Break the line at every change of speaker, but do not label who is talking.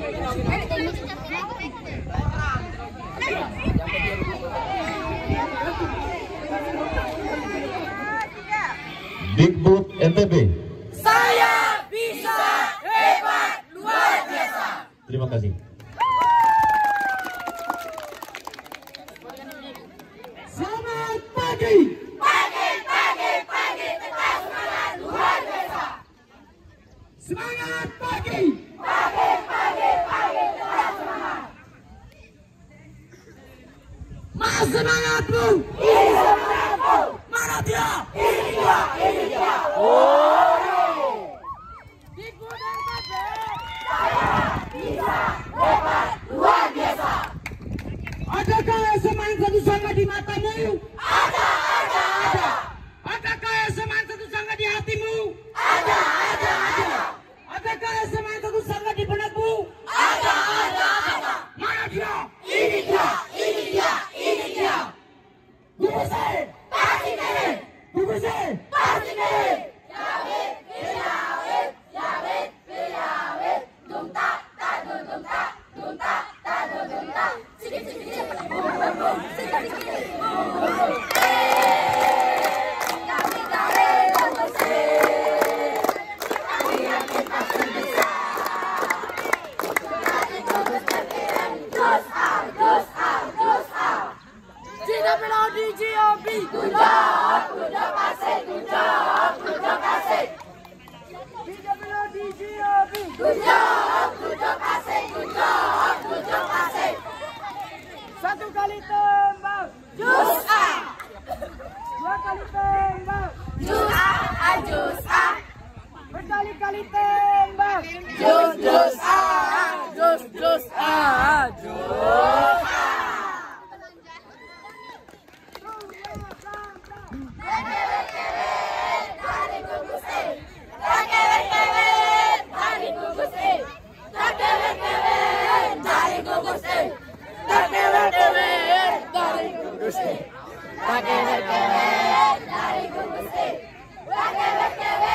Dikbud NTB.
Saya bisa, hebat, luar biasa.
Terima kasih.
Selamat pagi.
Pagi, tetap semangat, luar biasa.
Semangat pagi.
Pagi, tetap semangat.
Mana semangatmu?
Ini semangatmu.
Mana dia?
Ini dia.
Dikbud NTB.
Saya bisa, hebat, luar biasa.
Adakah semangat satu sangat di matamu?
Ada.
Adakah semangat satu sangat di hatimu?
Ada.
Adakah semangat satu sangat di benakmu?
Ada.
Mana dia?
Ini dia.
Gubese.
Pasti kere.
Gubese.
Pasti kere. Yawet, pilawet. Dum tak, dum tak. Sikit. Bum. Sikit. Bum. Kami bersih. Kami yakin pasti bisa. Kami bagus berkirim. Just out.
Cina Melodi GOB.
Good job, asik.
Cina Melodi GOB.
Good job, asik.
Satu kali tembak.
Just out.
Dua kali tembak.
Just out.
Berkali-kali tembak.
Just out. Dari gugus